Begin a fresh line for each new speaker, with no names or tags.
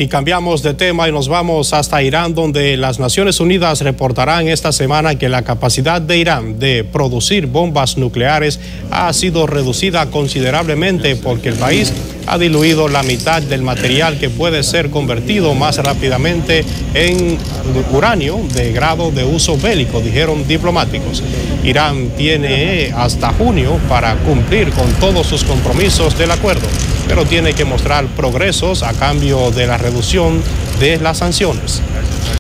Y cambiamos de tema y nos vamos hasta Irán, donde las Naciones Unidas reportarán esta semana que la capacidad de Irán de producir bombas nucleares ha sido reducida considerablemente porque el país ha diluido la mitad del material que puede ser convertido más rápidamente en uranio de grado de uso bélico, dijeron diplomáticos. Irán tiene hasta junio para cumplir con todos sus compromisos del acuerdo, pero tiene que mostrar progresos a cambio de la reducción de las sanciones.